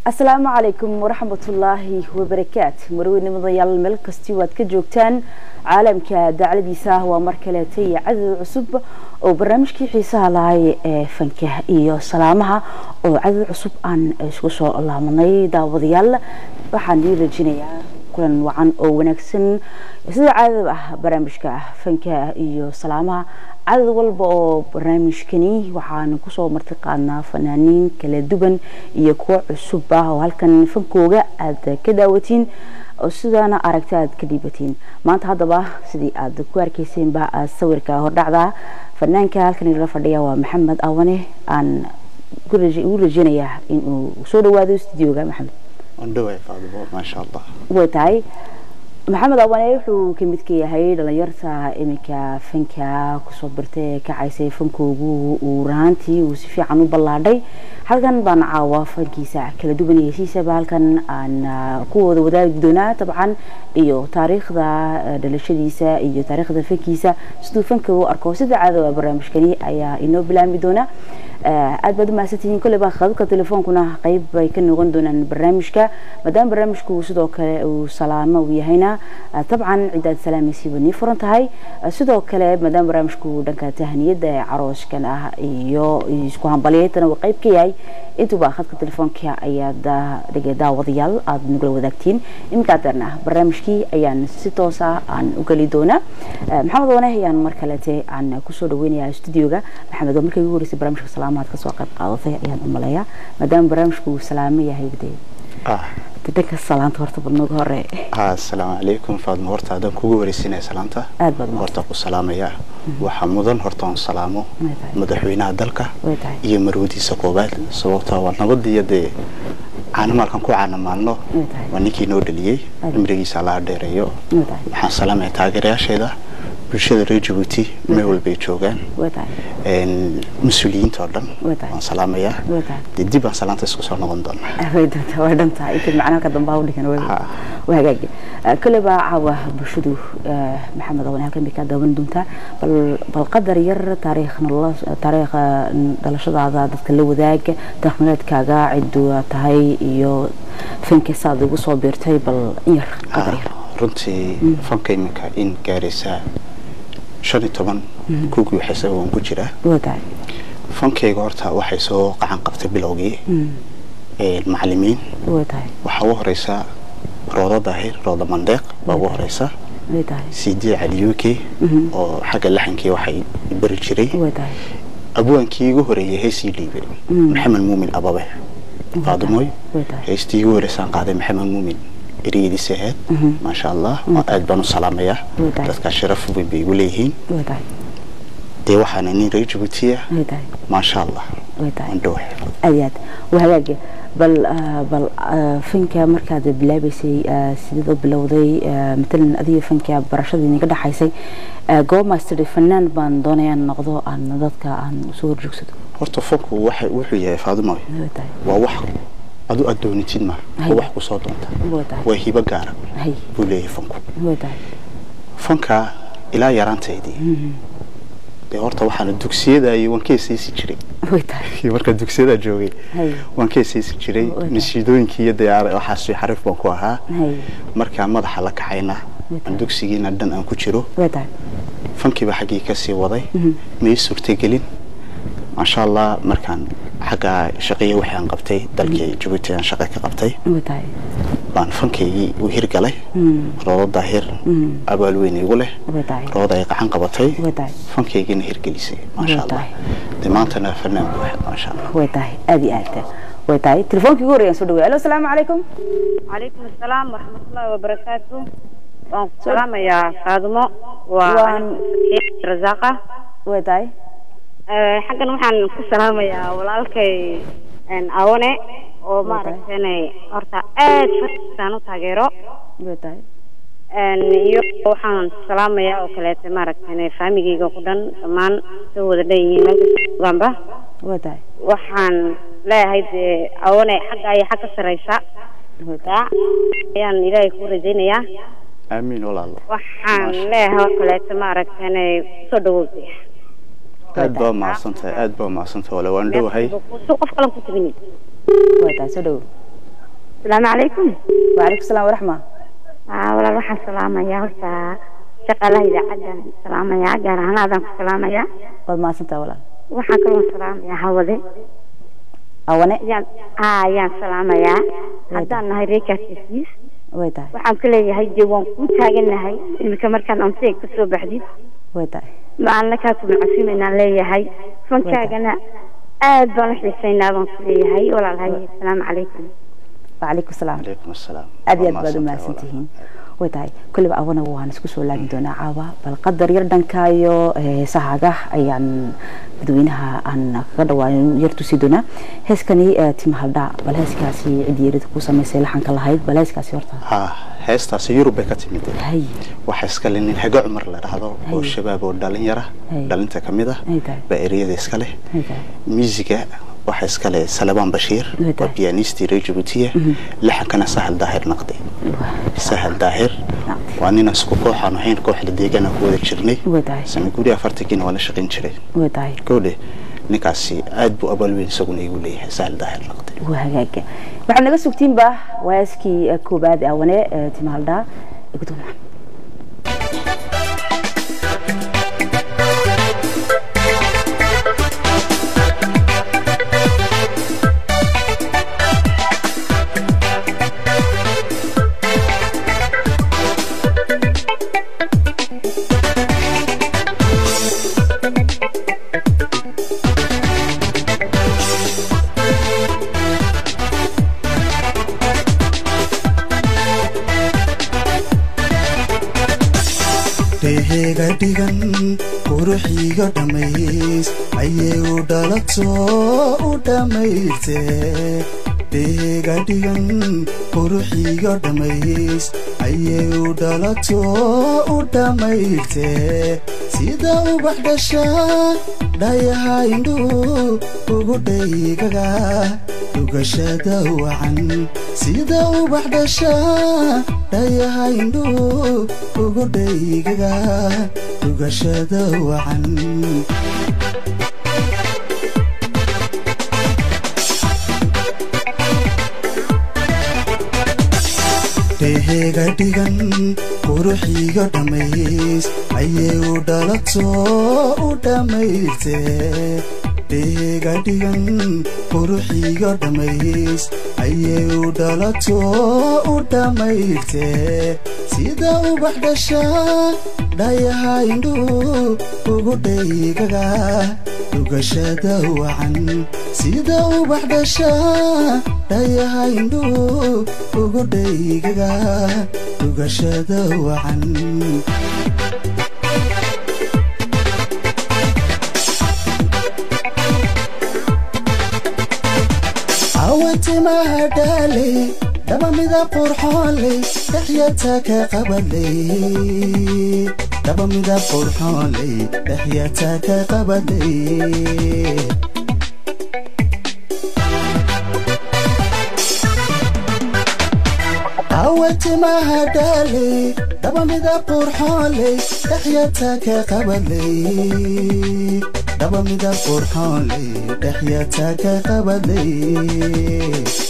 السلام عليكم ورحمة الله وبركاته مروين مضيال الملك استوات كجوكتان عالم كدعلدي ساهو مركلتي عدد عصب وبرنامجكي حيسها لاي فنكه إيو سلامها وعدد عصب عن شوشو الله مني داوديال وحاندي رجينيا كلن وعن ونكسن سيدا عدد برنامجك فنكه إيو سلامها عدد والبا برنامجكني waxaan ku soo martiqaadnaa fanaaniin kala duwan iyo kuwa cusub ah oo halkan fankooga aad ka daawatiin oo sidana aragtaad ka dhibatiin maanta hadaba sidii aad ku arkayseen ba sawirka hordhacda fanaanka halkan ila fadhiya waa Maxamed Awane aan u rajeenayaa inuu soo dhawaado studio-ga Maxamed andhow faadimo ma sha Allah wataay محمد أواني وحو كميتكي هاي دلنيرتا إميكا فنكا كسو برتي كعيسي فنكو ورانتي وسيفي عنو بلادي هالكان بان عاوا فنكيسا كلا دوبني يسيسا بهالكان عن قوة وداء بدونا طبعا إيو تاريخ دا دلشديسا إيو تاريخ دا فنكيسا سدو فنكو أركو سيدا عادوا برامجكني أيا إنو بلان بدونا aad baad maasantiin kulli baa khadka teleefoonkuna qayb bay ka noqon doonaan barnaamijka madam barnaamijku sidoo kale uu salaamo u yahayna tabcan ciidad salaamisi wani furan tahay sidoo kale madam barnaamijku dhanka tahniyada ee arooskan ah iyo isku hambalyeetana waa qayb ka yahay intuu baa khadka telefoonka ayaad daawadayaal aad nagala wadaagtiin imkaadana barnaamijkii ayaan si toos ah aan u gali doona maxamed Wane ayaan mar kale aan ku soo dhaweynayaa studio-ga maxamed oo markii ugu horeysay barnaamijka salaamaad ka soo qayb qaadatay ayaan u maleeyaa maadaama barnaamijku salaamo yahay bidee dadka salaanta horta badnaga hore assalaamu alaykum faadmo horta adan kugu wareysinay salaanta aad baad horta ku salaamaya waxa mudan horta on salaamo madaxweynaha dalka iyo marwadiisa koobaad sababtoo ah nabadiyada aan markan ku caanamalno wanikii noo dhaliyay imrigiisa la dheereeyo waxaan salaamay taageerayaasheeda bulshada reer Djibouti meel walba ay joogaan مسؤولين تردن وسلام يا دي بان سلامته اسكو سو نقون دون way dhantaa inta macna ka dambaw dhigan wahagaagi kale ba caawa bulshadu maxamed Awane halkan ka daawan doonta bal qadar yar taariikh dhalashadaada dadka la wadaaga taxmiladkaaga cidu tahay iyo fanka saad ugu soo beertay bal yar qadar yar runtii fanka imika in gaaraysa 15 kugu xisab oo ku jira wadaay fankayga horta waxay soo qacan qabtay bilowgii macallimiin wadaay waxa u horeysa rooda daahir rooda mandeeq baa u horeysa wadaay sidii caliyuki oo xagga laxankii waxay bari jiray wadaay abwaankii ugu horeeyay heesii liibay maxamed muumin ababe faadimoy heestii ugu horeysan qaaday maxamed muumin إريدي سهاد ما شاء الله أد بنو سلامية تذكر شرف بيقول ليهين دي وحنا نيجي جبتيه ما شاء الله ندوح أياد وهلاقي بل فنك مركز بلابسي سيد بلوضي مثلا أذي فنك برشاد نقدر حيسي جو ماستر فنان باندونيا نقضوا عن ضدك عن صور جسد هرتفوق وحي فاضمة ووحق adoo adoonitid ma wax ku soo doonta way hiba gaar buu leeyahay fanka ila yaraanteedii horta waxaan dugsiyada iyo wankeesiisi jiray marka dugsiyada joogay wankeesiisi jiray nasiidooyinkii iyo diyaar waxa si xarif baan ku ahaa marka madaxa la kacayna dugsigiina dhan aan ku jiro fankiiba xaqii ka sii waday may suurtagelin ما شاء الله مركان حاجة شقية وحيان قبتي دلكي جبتي عن شقية قبتي بان فنكي وهرقلي روضة ظاهر أبالوين يقوله روضة يقعان قبتي فنكي يجينا هرقليسي ما شاء الله دمانتنا فنان بواحد ما شاء الله ويتاي أدي آلته ويتاي تلفونك يقول يا سودوي ألو السلام عليكم عليكم السلام ورحمة الله وبركاته السلام يا فاطمة وأنا رزاقة ويتاي حقا waxaan ku salaamayaa walaalkay Awane oo maaragtay horta aad farxan u taageero wadaay iyo waxaan salaamayaa oo kale maaragtay famigeyga ku dhan dhamaan soo wada leeyihiin gamba wadaay waxaan leeyahay Awane xagga ay xagga sareysa wadaay ayaan ilaahay ku rajaynayaa amiin walaal waxaan leeyahay oo kale maaragtay soo dhawoobay aad baa ma santa wala waan dhowahay qof kale ku tibini wadaay soo dhaw السلام عليكم. وعليكم السلام ورحمة. ولا روح السلام يا هسا شقالة إذا عدنا السلام يا جار أنا أذنك السلام يا. قد ما سنت ولا. وحكم السلام يا هودي. أونا. يا سلام يا. هذا نهاريك السيس. ويتاي. وحن كل هاي جوان كنت هاجنا هاي المكمل كان أمسك كسر بحديد. ويتاي. مع أنك هتكون عسيم إن لي هاي فنك هاجنا بنش لسنا بنصلي هاي ولا هاي السلام عليكم. وعليكم السلام. عليكم السلام. أبيض بدو ما سنتهين. ويتاي كل بقى وانا وهنسكو سؤال بدون عوا بالقدر يردن كايو سهاجة أيان بدوينها أن قدوا يرتسيدنا هسكني تيم هذا بلهس كاسي عديرة كوسا مثل حنك الله هيد بلهس كاسي ورطة هستا سيروب كتميد هاي وحسكلين الحاجة عمر لهذا والشباب والدلين يرى دلين تكمده بأريد إسكاله ميزيكا وحسكاله سلمان بشير وبيانيستي ريجبوتية لحن كان سهل داهر نقدي سهل داهر وأني نسكو كوحة نحين كوحة ديجانا كودة شرني سنقولي أفرتكين ولا شقين شري كودة نكاسي أدبو أبلوين سقون يقول لي سهل داهر نقدي وهاجك وعندنا بس وقتين به واسكي كوباد أونا تمال دا يقولون Digan quruxiga dhamays ayay u dhalato u dhamayste digan quruxiga dhamays ayay u dhalato u dhamayste sida ubax dhasha dhayaha indhu ugu dhaygaga dugashada wacan sida ubax dhasha dhayaha indhu ugu dhaygaga dugashada wacan deega dhigan quruxiga dhamays ayay u dhalato u dhamayste deega dhigan quruxiga dhamays ayay u dhalato u dhamayste sida ubax dhasha dhayaha indhu ugu dhaygaga dugashada wacan sida ubax dhasha dhayaha indhu ugu dhaygaga dugashada wacan awatimaha dhalay daba midab qurxoonley dhexyataka qabadley daba midab qurxoonley dhexyataka qabadley awatimaha dhalay daba midab qurxoonley dhexyataka qabadley daba midab qurxoonley dhexyataka qabadley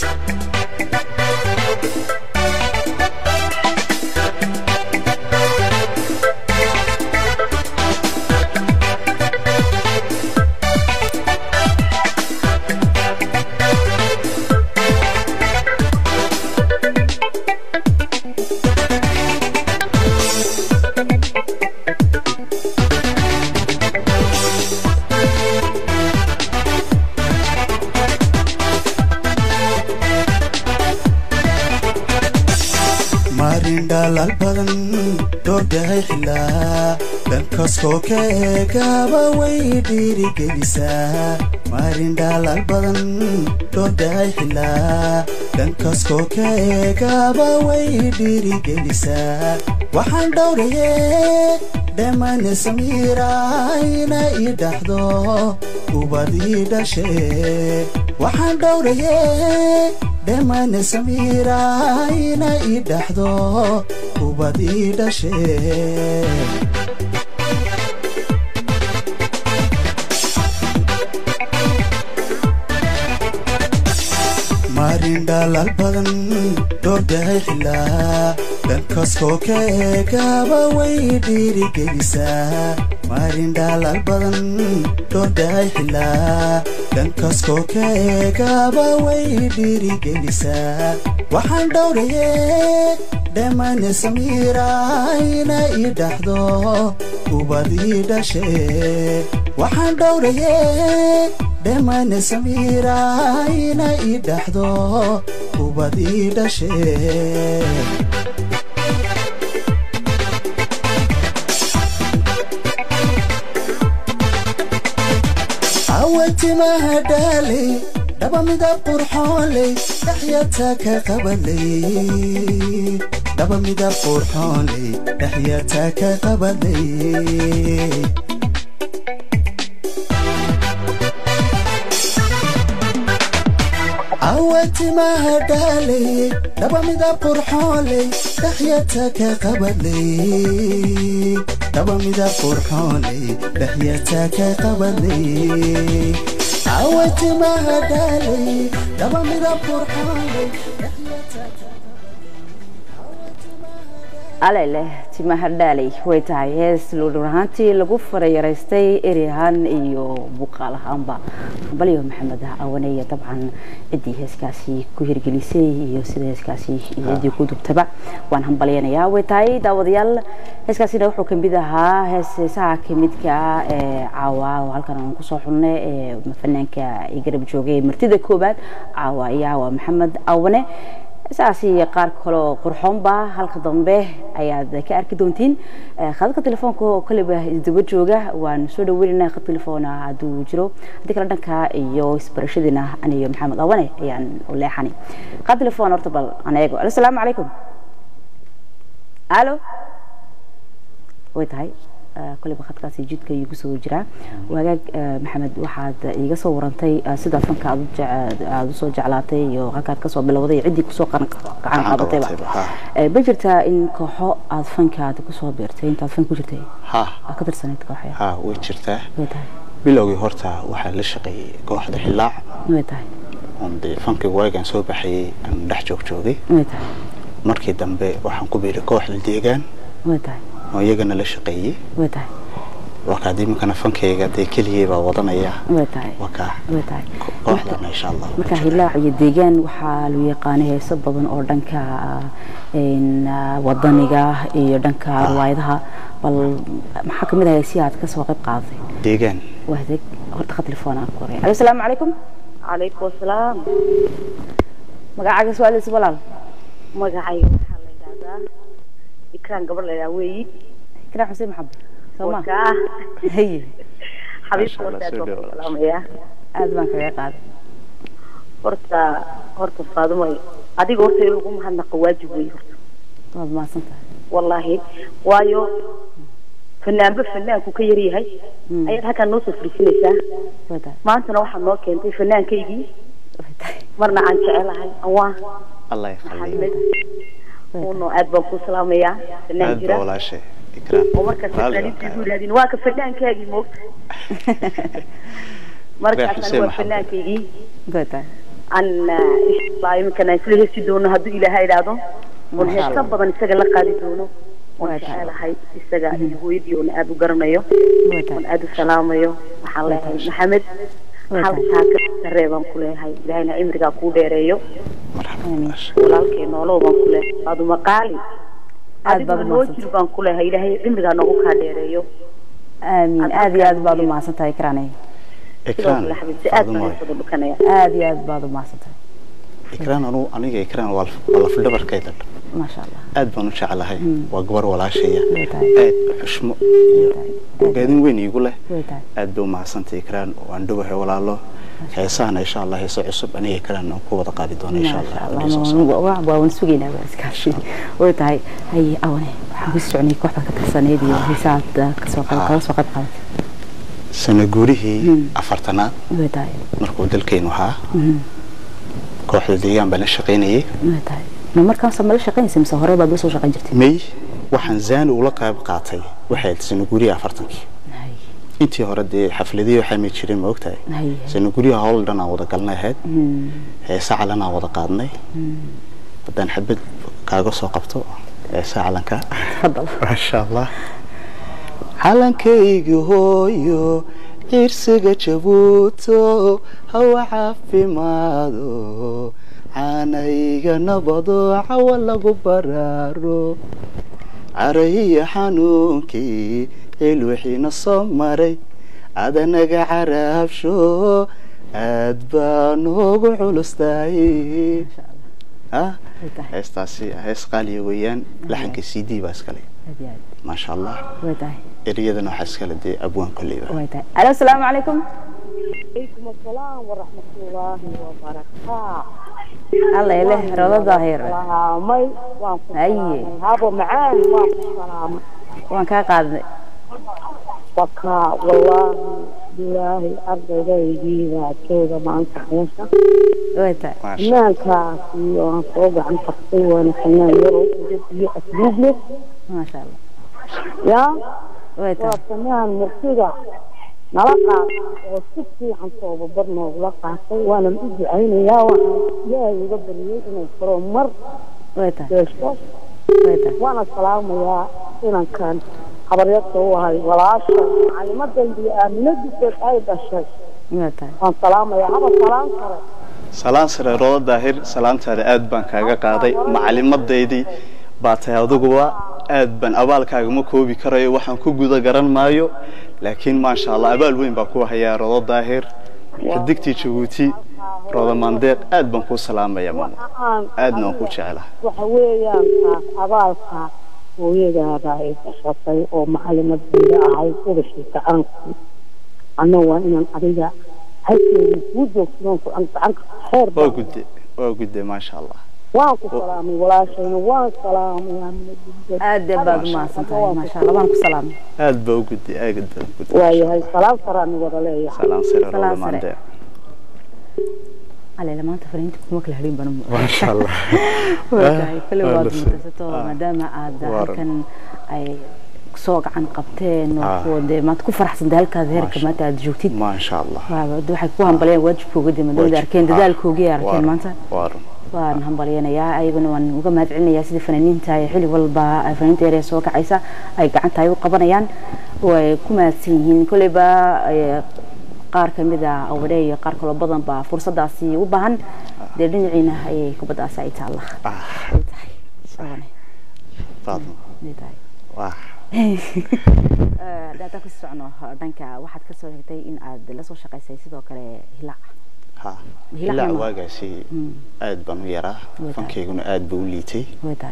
dalal badan doordahay xilaa dhankaskoo ka eegaba way dhiirigelisaa maarin dalal badan doordahay xilaa dhankaskoo ka eegaba way dhiirigelisaa waxaan dhowrayee dhammaane samiirayna ii dhaxdo ubadii dhashee waxaan dhowrayee dhammaane samiirayna ii dhaxdo ubadii dhashee marin dhalal badan doodahay xilaa dhankaskoo ka eegaba way dhiirigelisaa marin dhalal badan doodahay xilaa dhankaskoo ka eegaba way dhiirigelisaa waxaan dhowrayee dhammaane samiirayna ii dhaxdo ubad ii dhashee waxaan dhowrayee dhammaane samiirayna ii dhaxdo ubad ii dhashee awatimaha dhaalay dhaba midab qurxoonley dhaxyata ka qabalay dhaba midab qurxoonley dhaxyata ka qabalay awatimaha dhaalay dhaba midab qurxoonley dhaxyata ka qabalay dhaba midab qurxoonley dhaxyata ka qabalay awatimaha dhaalay dhaba midab qurxoonley dhaxyata ka alele timaha dhaalay way tahay hees loo dhawaantii lagu farayaraystay erihan iyo buqaal ahaanba baliyo maxamed awanaya dabcan cidii heeskaasi ku hirgelisay iyo sida heeskaasi cidii ku dubtaba waan hambalyeynaya way tahay daawadayaal heeskaasina wuxuu ka mid ahaa heesaha kamidka caawa halkan aan ku soo xulnay fanaanka garab joogay martida koobaad caawa iyo maxamed awane saasi qaar kale oo qurxoon ba halka dambe ayaad ka arki doontiin khadka telefoonka oo kaliba isdaba jooga waan soo dhaweynaa khadka telefoona haduu jiro hadii kala dhanka iyo isbarashadina aniyo maxamed awane ayaan u leexani khadka telefoon horta bal anaego assalaamu calaykum alo way tahay kaliba khadkaasi jidka igu soo jira wagaag maxamed waxaad iga soo warantay sida fanka aad u soo jeclaatay iyo halkaad ka soo bilowday cidii ku soo gacan qabatayba bajirta in kooxo aad fankaada ku soo beertay inta fan ku jirtay ka tirsaneed kooxo way jirtaa bilowgii horta waxaa la shaqeeyay kooxda xilaac way tahay oo fanka waagan soo baxay aan dhex joogay way tahay markii dambe waxaan ku biiray kooxda deegaan way tahay ويجنا للشقية وتاي وكادي ممكن فنكي قد كليه بوضنية وتاي وتاي واحدة إن شاء الله مركا هلا يديجان وحال ويقانه سببا أردنك إن وضنيجا يردنك روايدها بل محكم ده يسيات كسوق قاضي ديجان وهديك أخذ تلفونك كوري السلام عليكم عليكم السلام مقعد سؤال السؤال مقعد كان قبل لا وي كان حسين محمد سوما هي حبيبتي السلام يا ادمان كيا قاد horta faadumay adiga horta lagu mahadnaqo waajib weey waad ma santa wallahi waayo fanaanku ka yariyahay ayad halkan noo soo fariisinaysaa maantana waxa noo keentay fanaankaygi marna aan jecelahay awaa Allah yakhliik ونو أدبك وسلام يا فنان جرا ولا شيء إكرام ومركز فنان تقول هذه نواك فنان كاجي موت مركز فنان كاجي قطع أن الله يمكن أن يفلح يسدون هذا إلى هاي العظم ونحسب بدن يستقل قادتونه ونشعل هاي يستقل يهوديون أدو قرنيو ونأدو سلاميو محل محمد حال ساكر الرئيبان كله هاي لهينا إمريكا كوديريو آمين walaalkeen noolo baan ku leeyahay aad uma qaali aad baan ku leeyahay ilaahay cimriga nagu ka dheereeyo aamin aad iyo aad baad u maasantahay ikraanay ikraan aad iyo aad baad u maasantahay ikraan aniga ikraan waa la fildhabarkeeda ma sha Allah aad baan u jecelahay waa gabar walaashaya aad xushmo gaadin weyn igu leh aad buu maasantahay ikraan waan dhubahay walaalo heesaan insha Allah heeso cusub aniga ikraan ku wada qaadi doona insha Allah waan sugeynaa iskaashi way tahay hay awane waxaan ku soconay kooxda ka tirsaneed iyo heesaad ka soo qayb sana guurihii afartanaad way tahay markuu dalkeenu ahaa kooxda deegaan baan la shaqeynayay way tahay markaan samee la shaqeynayay mise hore baad soo shaqeyn jirtay may waxaan zaan ula qayb qaatay waxay sana guurihii afartankii intii hore dee xafladii waxay ma jirin ma ogtahay sano guriga hawl dhan aan wada galnay ahayd heesa calan aan wada qaadnay haddaan xabad kaaga soo qabto heesa calanka masha Allah calankaygu hooyo irsiga jabuuto hawa caafimaado caanayga nabado cawa lagu baraaro carahiya xanuunkii ilwixiina soo maray adanaga caraabsho aad baan ugu culustahay heestaasi hees qaaliya weeyaan laxanka CD baa iskale ما شاء الله إريدنا حسكلة دي أبوان كليبا ألو السلام عليكم عليكم السلام ورحمة الله وبركاته الله يله رضا ظاهر سلامي أي هابو معاه سلام وان كا قادني وكا والله بالله أرض جيدا كذا ما أنت حيشة ويتا ما كان في فوق عن تقطيع ونحن يرو جدي أسلوب له ما شاء الله يا ويتا وسمعنا المرتجع نلقى وصفتي عن صوب برنا ولقى وانا مجي عيني يا واحد يا يقدر يجينا يفرون مر ويتا ويتا وانا السلام يا إن كان خبريته وهاي ولا عشرة على مدى اللي نديك أيضا شيء ويتا السلام يا هذا السلام سر سلام سر روض ظاهر سلام ترى أد بان كاجا قاضي معلم مدى baatay aduguba aad ban abaalkaaga ma koobi karayo waxaan ku guda garan maayo laakiin ma sha Allah abaal weyn baa ku hayaa rodo daahir kadigtii Djibouti rodo mandeeq aad ban ku salaamaya maamo aadna ku jecelahay waxa weeyaan abaalka hooyadaada ay shaqay oo macallimadda ahayd urashada anna waan inaan adiga halkii ku joogsan ku aan xeer oo gudde ma sha Allah واكو سلامي ولا شيء وسلام يا ادي بعد ما سنتي ما شاء الله وانكو سلامي اد بو غدي اغد واي هاي سلام سراني ودا ليه سلام سر ما عنده على لما انت فرنت كما كل هرين بنم ما شاء الله وكاي كل واد متسطو ما دام عاد كان اي سوق عن قبتين وخود ما تكون فرحسن دالكا هيرك ما تاد جوتيد ما شاء الله waxay ku hambalay wajibku qadima dawlad arkeen dadaalkoogi arkeen maanta waan hambalyeynaya ayaguna waan uga mahadcelinayaa sida fanaaniinta ay xilli walba ay fanaaniinta yar soo kacaysa ay gacanta ay u qabanayaan way ku mahadsan yihiin kulliba qaar kamida awdhay qaar kale badan ba fursadaasi u baahan dhiniciina ay kubadaas ay taala wah data ku socno dhanka waxaad ka soo hegtay in aad la soo shaqaysay sidoo kale hilaac hilaac waagaasi aad baan u yaraa fankeyguna aad buu u liitay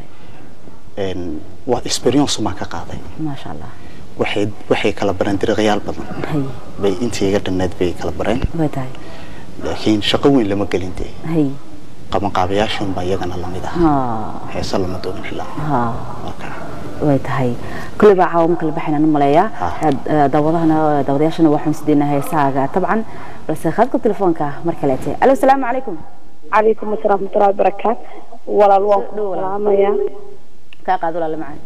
waa experience ma ka qaaday ma sha Allah waxay kala baran diriqyaal badan bay intiiga dhannaad bay kala bareen laakiin shaqo weyn lama gelin dee qaban qaabayaashan baa iyagana la mid ah heesa lama doonin hilaac way tahay kulliba caawin kala baxayna maleeyaa dawadayaashana waxaan sideenahay heesaaga tabcan بس خذكم تلفونك مركلتي الو السلام عليكم عليكم السلام ورحمه الله وبركاته ولا الوان سلام يا كا قادوا لا معي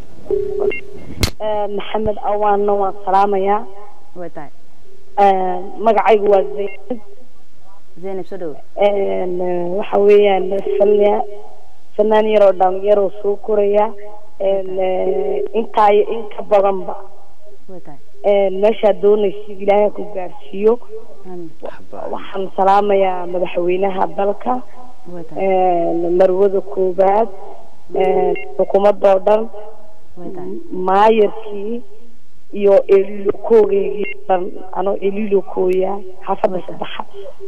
محمد اوان نو سلام يا ويتاي magacaygu waa Zeynab Sodhow waxa weeyaan fanaan yar oo dhalinyaro soo koraya inta badanba waytaay meesha doonaysa Ilaahay ku gaarsiiyo waxaan salaamayaa madaxweynaha dalka marwada koobaad xukuumadda oo dhan maayarkii iyo elilokoogeygii dhan anoo elilokooya xaafadda saddexaad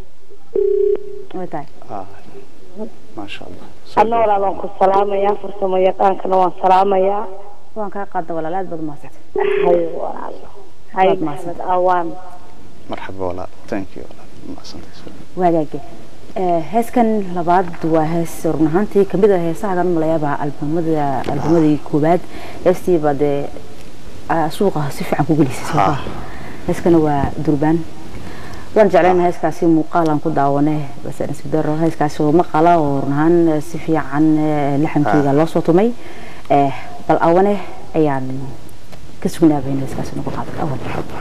ما شاء الله أنا ولا لونك سلام يا فرسما يقانك نوان سلام يا وان كقد ولا لا بد ما ست هاي محمد أوان مرحبا ولا thank you ما سنتي وهاجي هسكن لبعض وهس رنهانتي كمبيدا هساعة ملايبها البومدي كوباد يستي بعد سوقه سيف عن كوجلي سوقه هسكن هو دربان وان جعلنا هسكاسي مقالا كداونه بس أنا سبدر هسكاسي مقالا ورنهان سيف عن لحم كذا لو صوتمي بالأونه يعني iska sugnaabayna iskaas nagu qaad awal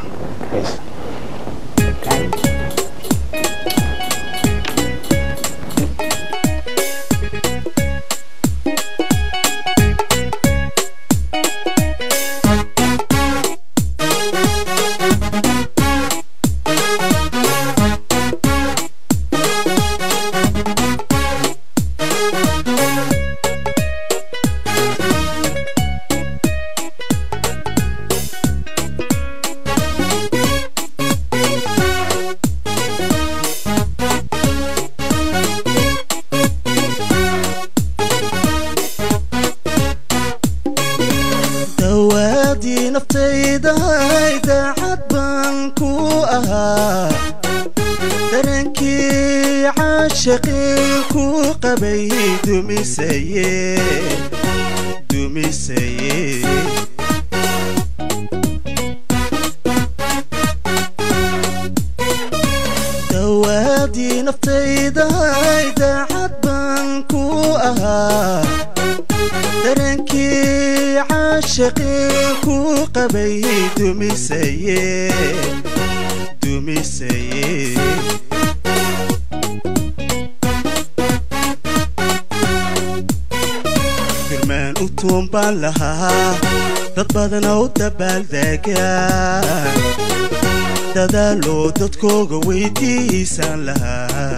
dadaaloo dadkooga weydiisan lahaa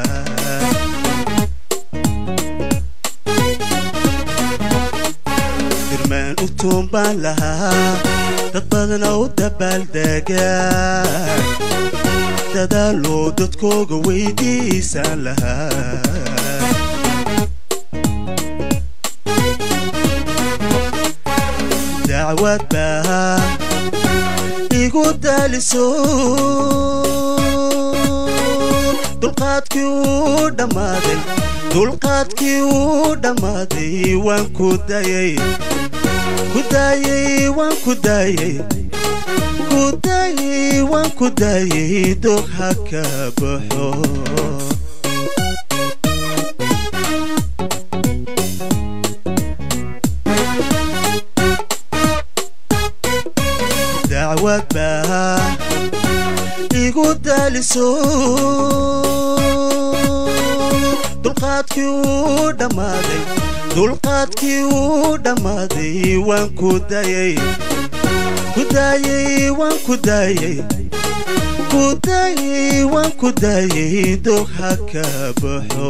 dirmaan u tuumbaan lahaa dad badana u dabaaldegaan dadaaloo dadkooga weydiisan lahaa dacwad baa igu daaliso dulqaadkii uu dhammaaday waan ku daayay dog ha ka baxo dacwad baa igu daaliso dulqaadkii uu dhammaaday waan ku daayay dog ha ka baxo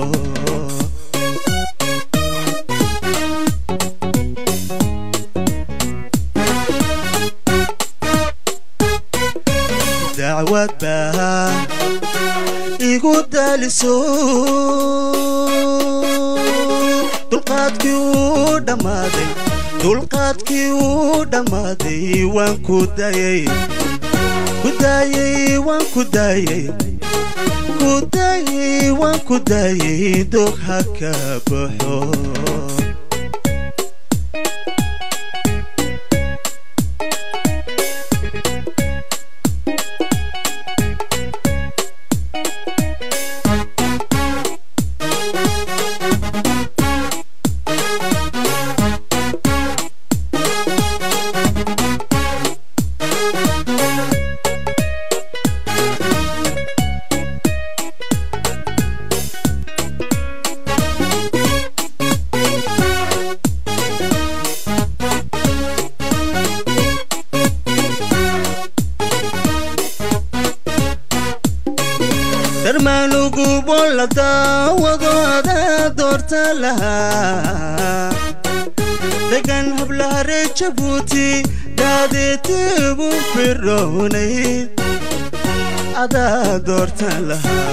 dacwad baa igu daaliso dulqaadkii uu dhammaaday waan ku daayay dog ha ka baxo darmaanugu bolla daawadooda doorta lahaa degan hablaha reer Jabuuti daadeetibu firroonayd adaa doorta lahaa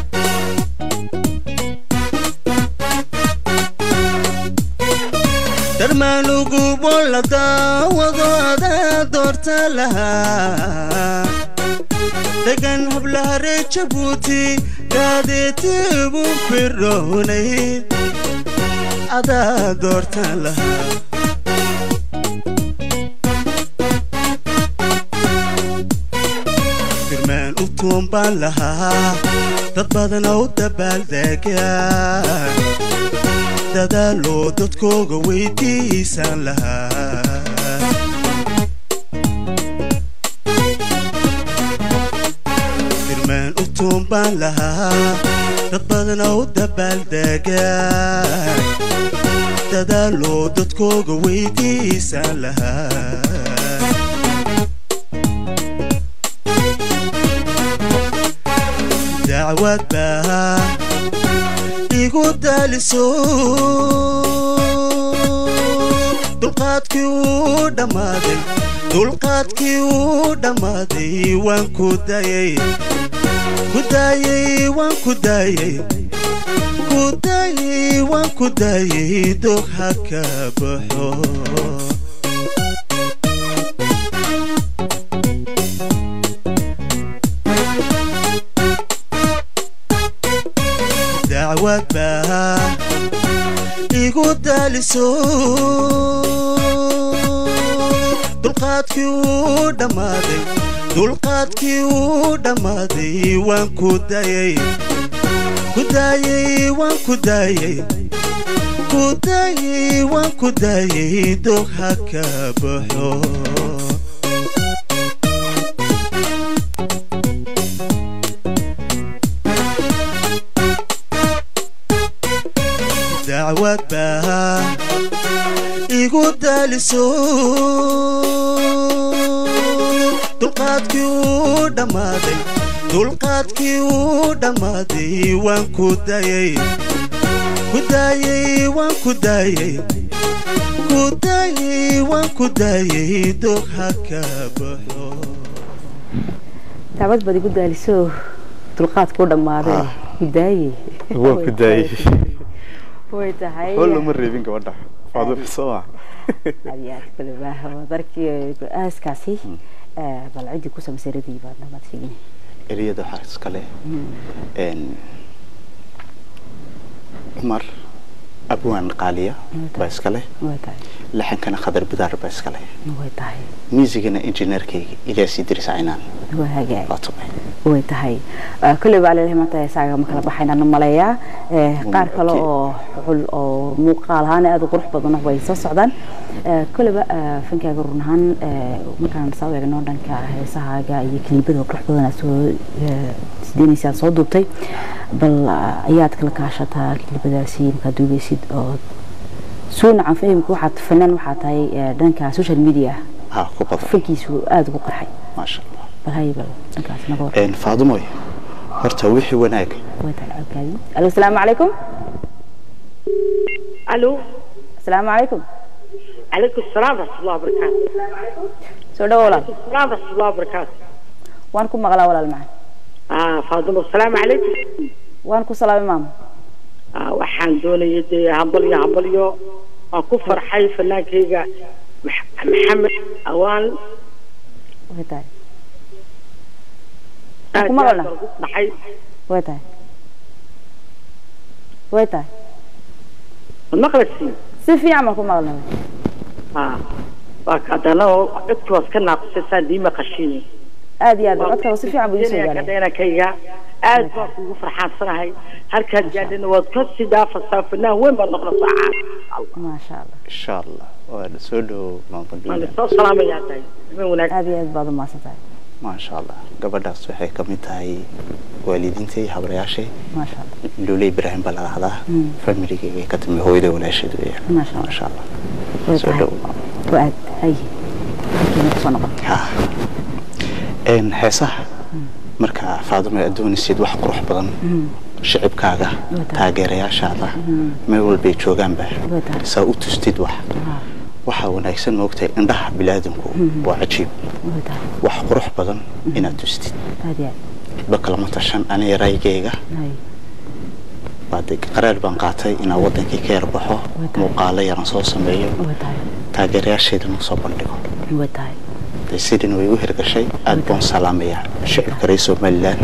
darmaanugu bolla daawadooda doorta lahaa degan hablaha reer Jabuuti daadeetibu firroonayd adaa doorta lahaa dirmaan u tuumbaan lahaa dad badana u dabaaldegaan dadaaloo dadkooga weydiisan lahaa duntuun baan lahaa dad badana u dabaaldegaa dadaaloo dadkooga weydiisan lahaa dacwad baa igu daaliso dulqaadkii uu dhammaaday waan ku daayay waan ku daayay dog ha ka baxo dacwad baa igu daaliso dulqaadkii uu dhammaaday waan ku daayay waan ku daayay dog ha ka baxo dacwad baa igu daaliso dulqaadkii uu dhammaaday waan ku daayay waan ku daayay dog ha ka baxo dacwad baad igu daaliso dulqaadkii uu dhammaaday waan ku daayay way tahay wala ma reebin gabadha faado soo ayaa kala darkii aaskaasi bal cidi ku sameysay radii baad nabad sheegin eriyada waxa iska leh Umar abwaan qaaliya baa iska leh laxankana khadar bidaar baa iska leh way tahay muusigana engineerkayga Ilyas Idris Aynaan waa hagaag way tahay kulli baa leeyahay maanta saaga ma kala baxayna maleeyaa qaar kale oo muuqaal ahaan aad u qurux badan way soo socdaan kulli baa fankaaga runahan markaan soo eegno dhanka heesahaaga iyo klibada qurux badan soo sideenaysa soo duubtay bal ayaad kala kaashataa klibadaasi marka duubeysid oo suuna aan fahmku waxaad fanaan waxaad tahay dhanka social media ku badan fankiisu aad ugu qarxay ma sha Allah هايبل فاطمه horta wixii wanaag السلام عليكم الو السلام عليكم عليكم السلام ورحمه الله وبركاته سو دولا السلام ورحمه الله وبركاته وانكم مغلا ولا المعن فاطمه السلام عليكم وانكم سلام مام waxaan doonayay hambalyo aan ku farxay falaankayga maxamed awaan وهتاي كم قلنا وهتاي المقلسي سيفي عملكم قلنا وكذا اكتواس كنا قصصان ديما قشيني ادي عدك سيفي عم بيسوي يعني كدينا كيغا aad baan ugu farxansanahay halka jaadina wad ka sidaa fasaafina weyn baan noqon saaca ma sha Allah insha Allah waa soo dhow maanta soo salaamaya tahay wanaag aad baad ma santahay ma sha Allah gabadhaas waxay kamid tahay waalidiintay habrayaashay ma sha Allah Lulay Ibrahim balahada family-ga ka timid hooyada walaasheed weeyaan ma sha Allah soo dhow waad hay kina soo noqon heesaha marka faadimo adoonisid wax qurux badan shicibkaaga taageerayaashaada meel walba joogaan baa saa u tustid waxa wanaagsan moogtay indhaha bilaadanku waa cajiib wax qurux badan inaad tustid bakala tashan aniga raygayga baad qaraar baan qaatay inaan wadankii ka yarbaxo muuqaalo yar soo sameeyo taageerayaasheeda noo soo bandhigo sidin way u hirgashay aad baan salaamaya shicibka reer Soomaaliland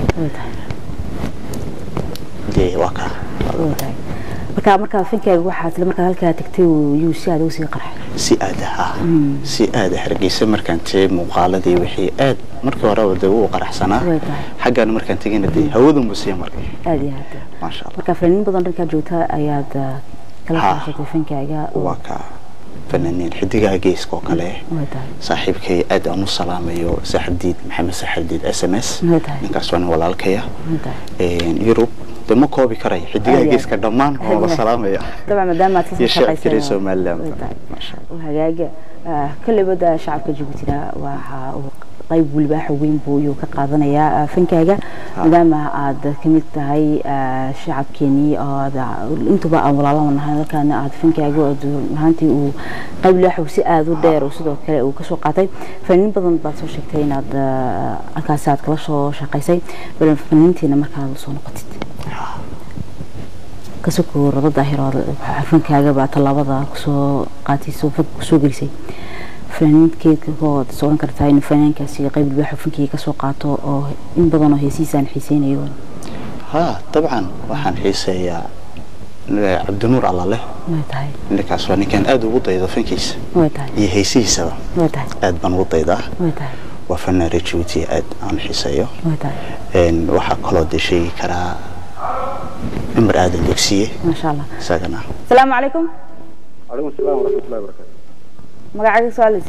waka marka finkaaga waxa isla markaa halka tagtay uu si aad u sii qarxay si aad hargeysa markaan tii muuqaaladii wixii aad markii hore wada uu qarxsanaa xagan markaan tagayna hawadu musii markay aad ma sha Allah marka fanaaniin badan dhanka joogta ayaad kala qaatay finkaaga waka فنانين حديقة جيس كوكله صاحب كي أدم السلام يو سحديد محمد سحديد SMS نكسوان ولا الكيا يوروب دم كوبي كراي حديقة جيس كدمان هو السلام يا طبعا مدام ما تسمع يشعر كريسو ملهم ما شاء الله وهجاج كل بدا شعب جيبوتنا طيب والباح وين بويو كقاضنا يا فنكاجا مدام عاد كملت هاي شعب كيني انتو بقى والله من هذا كان عاد فنكاجا هانتي وقبل حوسي آذو دير وسدو كلا وكسو قاتي فنين بدن باتسو شكتين عاد أكاسات كلاشو شقيسي بل فنينتينا مركان لسو نقطت كسوكو رضا ظاهرة فنكاجا بقى طلابة كسو قاتي سو جلسي فنان كيك هو تصورن كرتاين فنان كاسي قيب البحث فنكي كسوقاته أو إن بدنا هيسيسان حسين يون ها طبعا وحن حسيا عبد النور الله له وتاي اللي كاسواني كان أدو وطيدة فنكيس وتاي يهيسيسا وتاي أد بن وطيدة وتاي وفنان ريتشوتي أد عن حسيا وتاي إن وحق كل شيء كرا امر آدم دكسية ما شاء الله ساقنا السلام عليكم عليكم السلام ورحمة الله وبركاته مقعد سؤالك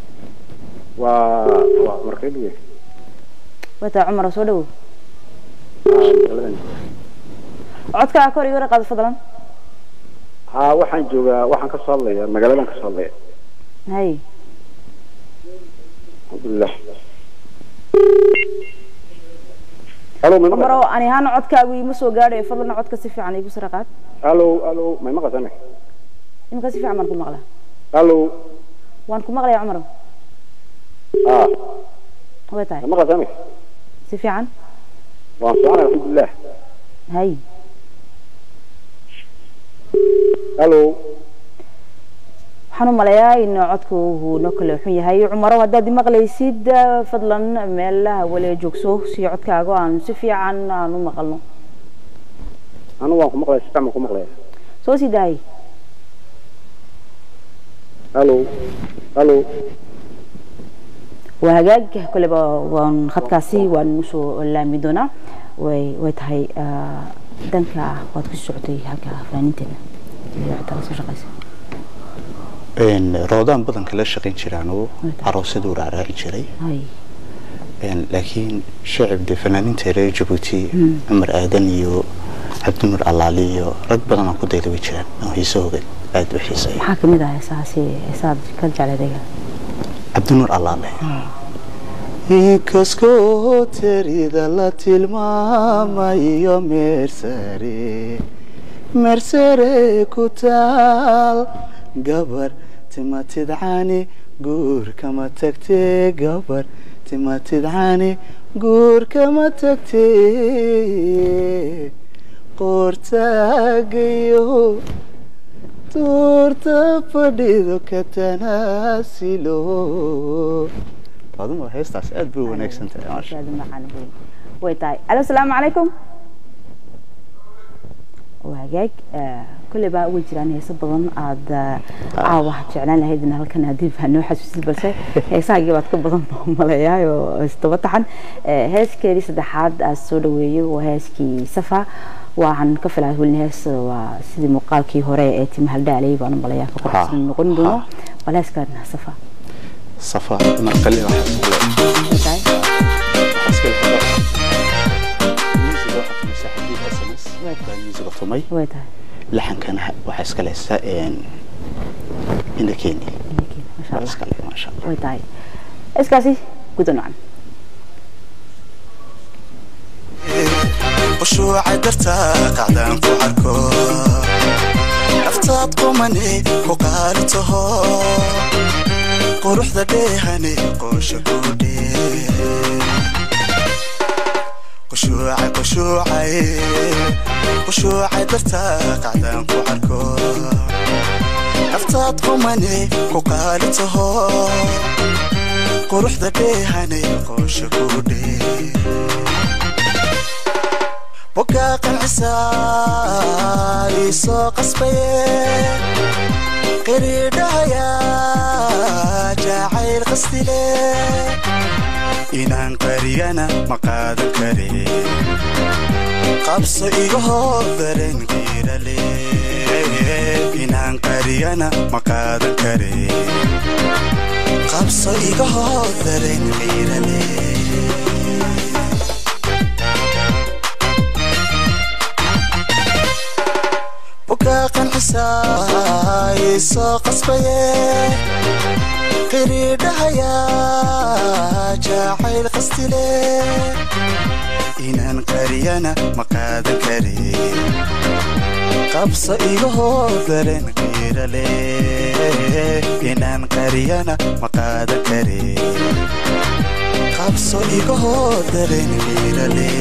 مرحبا وتا عمر سودو عدك أكور يورا قاد فضلا waxaan joogaa waxaan ka soo hadlayaa magaaladan ka soo hadlaya hay alhamdulillah halo ma maro ani haan codkaagu ima soo gaadhay fadlan codka si fiican igu sarqaad halo ma maqasana imka si fiican marku maqla halo waan ku maqlay Umar wataay ma maqasana si fiican waan fiican alhamdulillah hay halo waxaan u maleeyaa in codku uu noo kala xun yahay Umar wadaad maqlaysid fadlan meelaha wala joogso si codkaaga aan si fiican aan u maqalno anu waan ku maqlay si fiican ku maqlay soo sidaay halo وهجاج كل بون خدكاسي ونسو لامدونا ويتهاي دنكا واد كسعودي هكا فلانينتنا يعتبر شقيس إن رمضان بدن كلا شقين شرانو عروسة دور عراقي شري لكن شعب فنانين ترى جيبوتي أمر آدنيو عبد النور اللاليو رد بدن أكو ديلو يشران أو يسوق عاد بحيسي حاكم ده أساسي أساد كرجع لديها عبد النور اللالي إنكسكو تريد الله تلماما يو مرسري كتال قبر تما تدعاني قور كما تكتي قبر تما تدعاني قور كما تكتي قورتاقيو تورتا فديدو كتناسيلو هذا ما هيستاس أدبو ونكسنت ما شاء الله ويتاي السلام عليكم وهاجاك كل بقى وجران هي صبغن عاد واحد جعلنا هيدنا هلكن هديف هنو حسوس بس هي ساقي بعد كبضن ملايا واستبطحن هاس كريس دحاد السودوي وهاس كي سفا وعن كفل هذول الناس وسيد مقال كي هراء تيم هالدا عليه وأنا ملايا كقرص من نقندو ولا سكان سفا صفا ما قلي راح أسكال هذا ميزي واحد مساحة دي SMS ميزي قطمي لحن كان وحسكال السائن إنكيني ما شاء الله أسكال ما شاء الله ويتاي إسكاسي قدو نعم وشوع درتا قعدان كوعركو نفتات قوماني كوقالته قروح ذا ديهاني قوشكودي قشوعي درتا قعدان كوعركو نفتات قوماني كوقالته قروح ذا ديهاني قوشكودي وكاق العسالي سوق صبيه قريدها يا جاعيل قصدي ليه إنان قريانا مقاد الكريم qabso iga hoodareen qiirale inaan qariyana ma qaadan kare qabso iga hoodareen qiirale bukaaqan xisaay soo qasbaye qiriidhahaya jaacayl qastile inaan qariyana ma qaadan kare qabso iga hoodareen qiirale inaan qariyana ma qaadan kare qabso iga hoodareen qiirale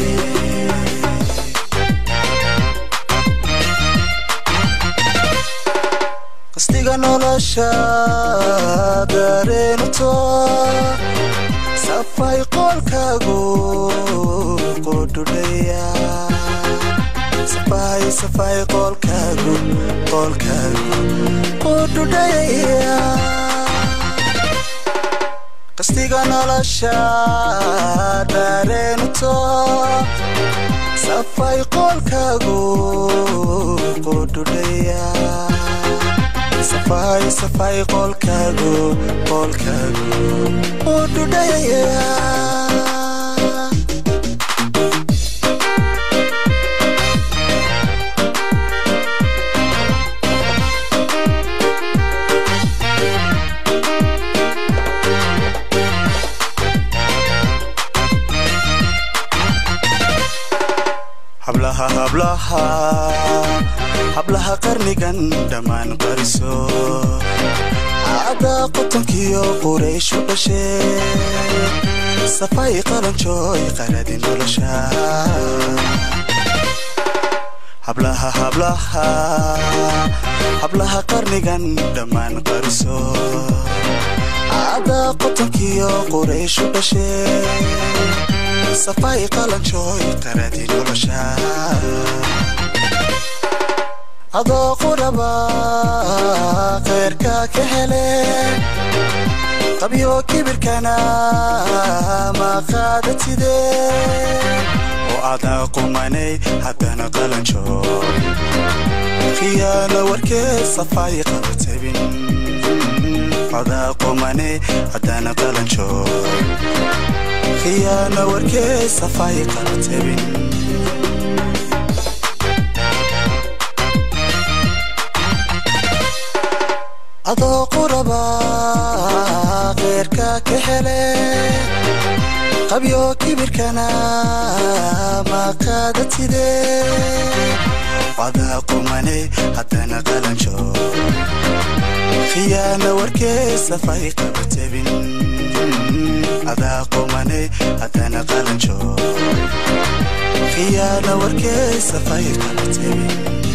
qastiga nolosha dareenuto safay qolkaagu qudhudhaya safay qolkaagu qudhudhaya qastiga nolosha dareenuto safay qolkaagu qudhudhaya safay qolkaagu qudhudhaya hablaha qarnigan dhammaan qariso caada qotonkiyo qurayshu dhashee safay qalanjooy qaradin nolosha hablaha qarnigan dhammaan qariso caada qotonkiyo qurayshu dhashee safay qalanjooy qaradin nolosha adoo quraba khayrka ka hele qabyo kibirkana ma qaadatide oo adaa qumanay haddana qalanjooy khiyaano warkee safay qabatabin adaa qumanay haddana qalanjooy khiyaano warkee safay qabatabin adoo quraba khayrka ka hele qabyo kibirkana ma qaadatide adaa qumanay haddana qalanjooy khiyaano warkee safay qabatabin adaa qumanay haddana qalanjooy khiyaano warkee safay qabatabin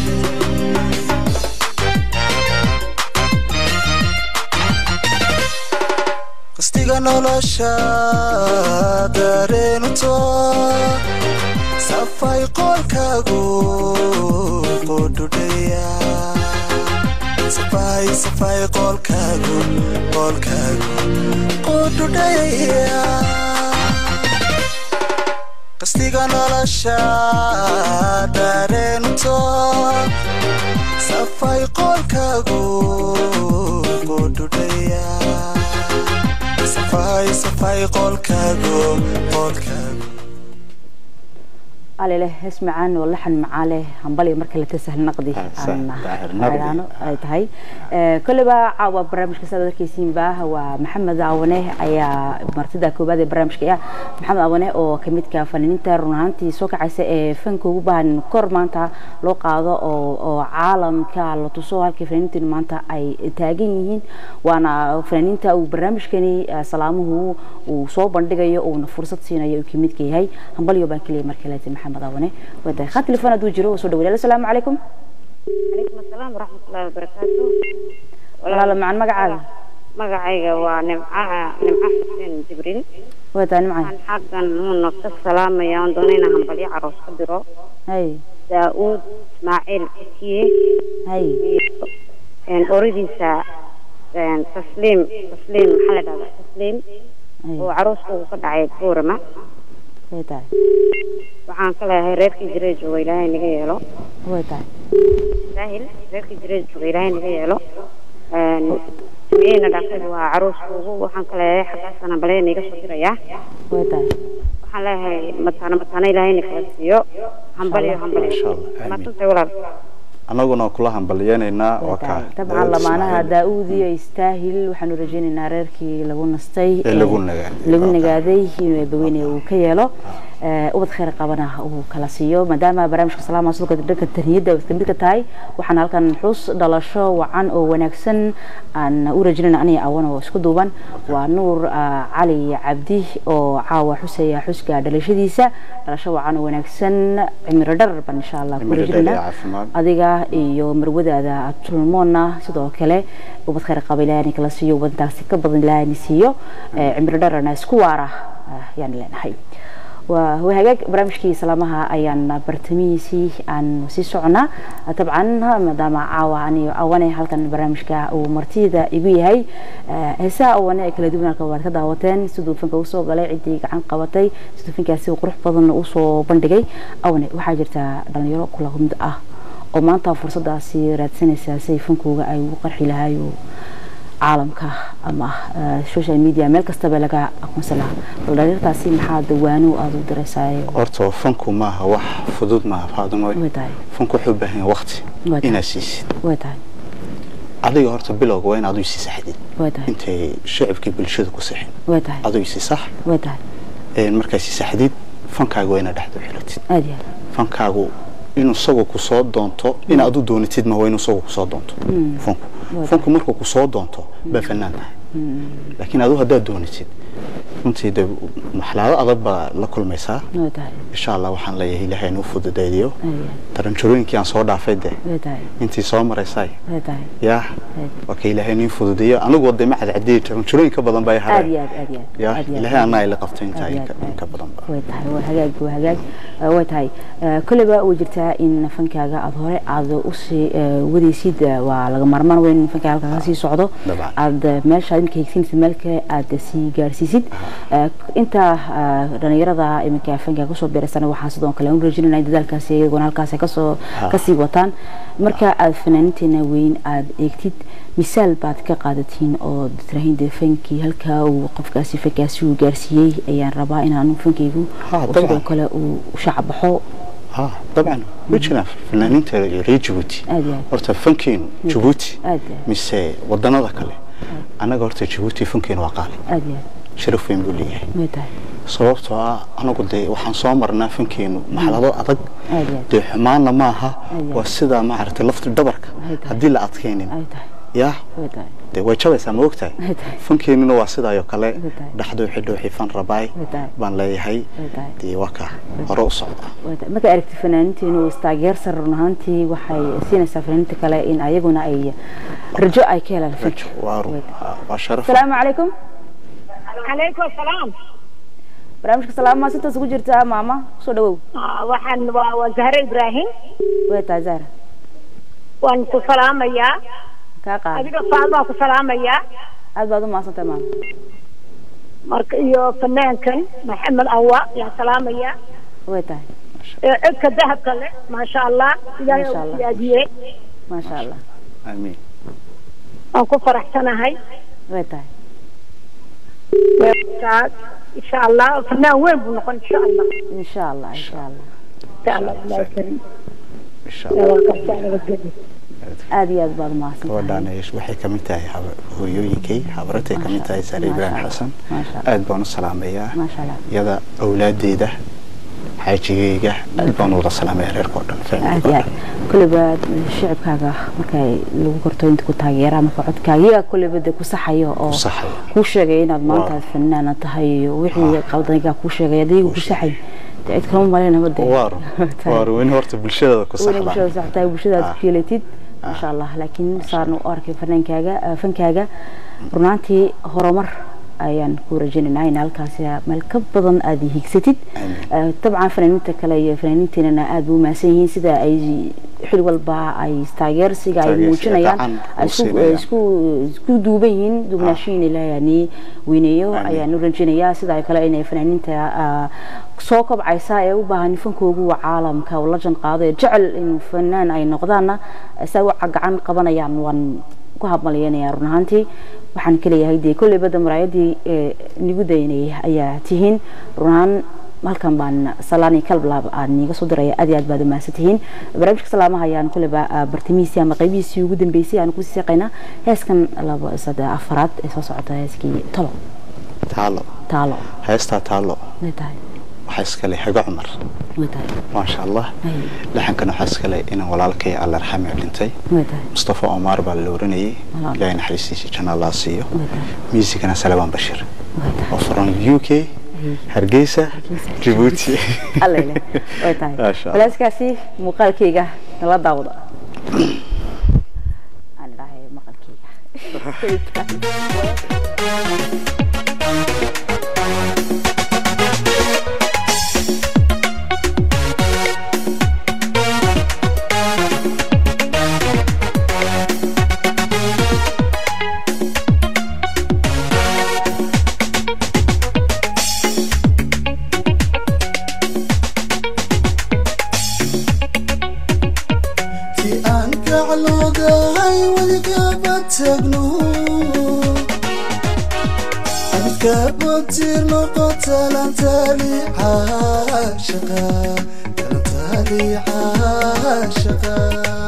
qastiga nolosha dareenuto safay qolkaagu qudhudhaya safay qolkaagu qudhudhaya qastiga nolosha dareenuto safay qolkaagu qudhudhaya safay qolkaagu على اسمعان واللحن معاله هنبلي مركل تسهل نقدي عن أي تهي كل بقى عوا برامج كسادة كيسين بقى هو محمد عوانه أيا مرتدى كوبادي برامج كيا محمد عوانه أو كميت كفنانين ترونانتي سوق عسى فنكو بان كورمانتا لو قاضي أو عالم كالو تصور كفنانين تنمانتا أي تاجينين وأنا فنانين تا وبرامج كني سلامه وصوب بندقية أو نفرصة سينا يو كميت كي هاي هنبلي وبنكلي مركلات محمد عوانه وده خد تليفون أدو جرو وصدق السلام عليكم. عليكم السلام ورحمة الله وبركاته. ولا معن مقعد. مقعية ونمعة حسين جبريل. وتاني معي. عن حقا من السلام يا دونينا هم بلي عروس قدرو. هاي. داود إسماعيل كيه. هاي. إن أريد إن تسليم محل هذا تسليم. وعروسه قد عيد بورما. way tahay waxaan ka leeyahay reerkii jiray jooga ilaahay naga yeelo way tahay saahil reerkii jiray jooga ilaahay naga yeelo سمعينا دكتور وعروس وحن كله حقا أنا بلين يقصد ريا ويتاي وحن له متانا إلهي نخلصيو هم بلي إن شاء الله ما تنسى ولا أنا قلنا كلها بلياننا وكا طبعا لمعناها داودي يستاهل وحنو رجينا ناريركي لغون نستي لغون نقادي بويني وكيالو وبد خير قبنا وكلاسيو مدام برامج السلام عليكم دك التنيد وتمدك تاي وحنا halkan xus dhalasho wacan oo wanaagsan aan u rajinayna aniga awan oo isku duuban waa nuur cali cabdi oo caawa xusaya xuska dhalashadiisa dhalasho wacan oo wanaagsan cimri dhar ban insha Allah ku rajinayna adiga iyo marwadaada tulmoona sidoo kale ubad khayr qabilaani kala siiyo wadantaasi ka badan laani siiyo cimri dharana isku waara yani leenahay وهاجاك برامجكي سلامها أيان برتميسي عن سيسعنا طبعا مدام عواني أواني هالكن برامجك ومرتيدة يبي هاي هسا أواني كلا دوبنا كوار كذا وتن سدو فنك وصو قلي عدي عن قوتي سدو فنك سو قروح بدن وصو بندقي أواني وحاجرتا دلنيرو كلهم دقة وما أنت فرصة داسي راتسنة سياسي فنكو أي وقرحي لهاي عالمك أما السوشيال ميديا ملك استبلغ أكون سلام والدليل تاسي محاد دوانو أدو درساي أرتو فنكو ما هو فضود ما هذا ما فنكو حبه وقت إناسيس وتاي أدي أرتو بلوغ وين أدو يسيس حديد أنت شعبك بالشدة كسحين وتاي أدو يسيس صح وتاي المركز يسيس حديد فنكاغو وين أدحدو حلوتي أدي فنكاغو إنه سووا كساد دانتو إن أدو دونتيد ما وينه سووا كساد دانتو فنكو مركو كساد دانتو بفنان لكن أدو هذا دونتيد أنت ده محلات أضرب لكل مساء إن شاء الله وحن ليه لها نوفد دايديو ترى نشرين كيان صار عفيد أنت صامر رساي يا وكي لها نوفد دايو أنا قد ما حد عديت نشرين كبدن باي هذا يا لها أنا اللي قفتين تاي كبدن باي وتاي كل بقى وجرتها إن فنكاجا أظهر عاد أسي ودي سيد وعلى مرمان وين فنكاجا سي صعده عاد مالش عاد كيكسين في ملك عاد سي جارسيد أنت رنيرة إمك فنكاجا كسر برسنا وحاسدون كلام رجلنا نايد ذلك كاسي ونال كاسي كسي وطن مركا الفنانين وين عاد يكتد مثال بعد كقادتين أو ترهين دفنكي هلكا وقف كاسي فكاسي وجارسية أيان ربا إن عنو فنكيجو وصدق كلا وشعب حو طبعا وجهنا فنانين ترى جيبوتي أرتا فنكين جيبوتي مش ودنا ذا كله أنا قرت جيبوتي فنكين وقالي شرفين بوليه صوبتها أنا قلت وحن صامرنا فنكين محلات أدق ده معنا معها والسدا ما عرفت لفت الدبرك هدي اللي أتكينين يا ده وجهه ساموكتاي فنكين إنه واسدا يقله دحدو حدو حفن رباي بان لي هاي دي وكا رؤوس عضا متى عرفت فنانتي إنه استعجر سرناهنتي وحي سين سافرنتي كلا إن أيقونا أي رجاء أي كلا الفكر وشرف السلام عليكم عليكم السلام برامجك السلام ما ستة سجود جرتها ماما صدقوا وحن وزهرة إبراهيم ويتا زهرة وانت سلام يا كاقا أبيك فاضل سلام يا أبغى ما صنت تمام يو فنان كن محمد أوا يا سلام يا ويتا إك ذهب كله ما شاء الله ما شاء الله يا ديه ما شاء الله آمين أنكو فرحتنا هاي ويتا إن شاء الله فنان وين بنقول إن شاء الله إن شاء الله إن شاء الله إن شاء الله الله يكرم إن شاء الله أدي أكبر ما سنت ودانا إيش وحي كمتاي هو يوينكي حبرتي كمتاي ساري إبراهيم حسن أدبون السلام يا ما شاء الله يدا أولادي ده حاجيجة أدبون ولا السلام يا رير كوردن أدي كل بعد الشعب كذا مكاي لو كرتون تكون تغيير ما قعد كايا كل بدك وصحية أو صحيح كوشة مانتا الفنانة تهي وحي قوضنك كوشة دي وكوشة تعيد كلام مالنا بدي وارو وين هرت بالشدة كوسحلا بالشدة صحتها بالشدة كيلتيد ما شاء الله لكن صار نو أركي فنان كاجا رنانتي هرمر ayaan ku rajaynaynaa in halkaas meel ka badan aad higsatid طبعا فنانينta kale iyo fanaaniinteena aad buu maasan yihiin sida ay xil walba ay taageersiga ay muujinayaan isku duuban yihiin dubnaashiin ilaahayni weyneeyo ayaan u rajaynayaa sida kale inay fanaaniinta soo kobcaysa ee u baahan fankoogu caalamka oo la janqaado jecel in fanaan ay noqdaan sawa gacan qabanayaan waan ku habmaleenaya run ahaantii waxaan kaleeyahay de kulli bada maraayadii nigu daynay ayaa tihiin run halkan baan salaani kalblaab aan niga soo diray aad iyo aad baad maasantihiin barnaamijka salaamaha ayaan kulli bartimiisi ama qaybiisi ugu dambeysay aan ku siqayna heeskan 2-3 ee soo socota heeskii taalo heesta taalo waxa iska leh haga Umar ما شاء الله لحن كانوا حسكلي إن ولالكي الله رحمه بنتي مصطفى عمر باللورني لين حريسي كان الله سيو ميوزك أنا سلمان بشير وفرن UK هرجيسة جيبوتي الله يله ويتاي بلاش كاسي مقال كيجا نلا داودا أنا راح مقال كيجا كبتير نقطة لنتالي عاشقا لنتالي عاشقا